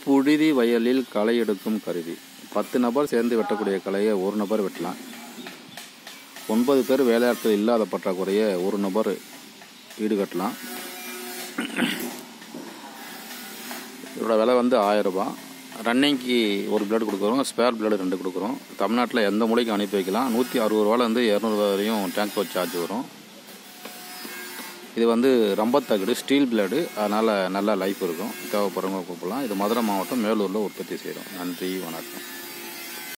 புழுதி வயலில் களை எடுக்கும் கருவி. 10 நபர் சேர்ந்து வெட்டக்கூடிய களையை ஒரு நபர் வெட்டலாம். 9 பேர் வேலையாட்கள் இல்லாத பற்றாக்குறையை ஒரு நபர் ஈடுகட்டலாம். இதோட விலை வந்து 1000 ரூபாய். ரன்னிங்க்கு ஒரு பிளேடு கொடுக்குறோம், ஸ்பேர் பிளேடு 2 கொடுக்குறோம். தமிழ்நாட்டில் எந்த மூலைக்கும் அனுப்பி வைக்கலாம். 160 ரூபாலேருந்து 200 ரூபா வரையும் டிரான்ஸ்போர்ட் சார்ஜ் வரும். இது வந்து ரம்பத்தகடு ஸ்டீல் பிளேடு, அதனால் நல்லா லைஃப் இருக்கும். தேவைப்படுறவங்க கூப்பிடலாம். இது மதுரை மாவட்டம் மேலூரில் உற்பத்தி செய்கிறோம். நன்றி, வணக்கம்.